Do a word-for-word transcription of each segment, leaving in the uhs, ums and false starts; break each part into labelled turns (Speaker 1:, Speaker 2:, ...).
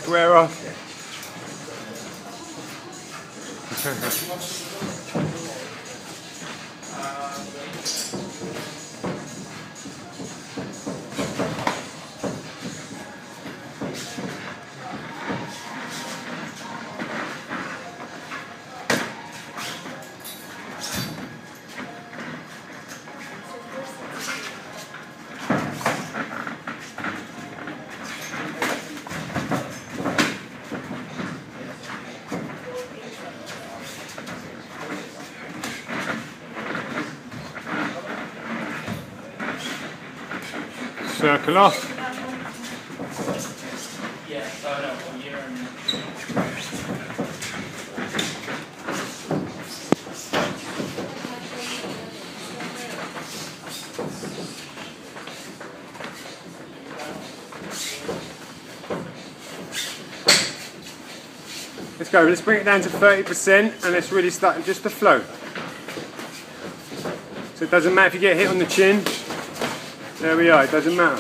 Speaker 1: square off. Circle off. Let's go, let's bring it down to thirty percent and let's really start just to float. So it doesn't matter if you get hit on the chin. There we are, it doesn't matter.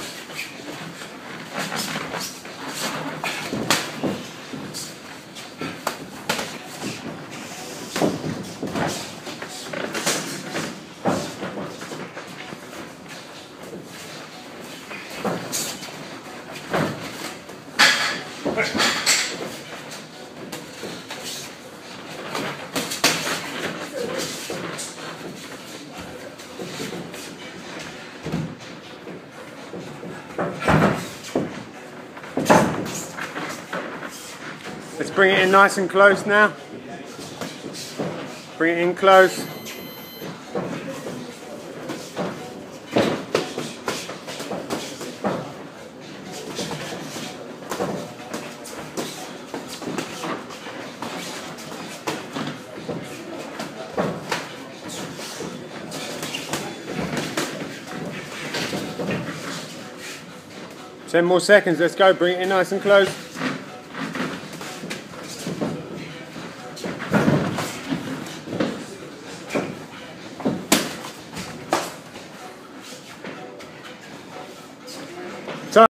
Speaker 1: Let's bring it in nice and close now. Bring it in close. Ten more seconds, let's go, bring it in nice and close.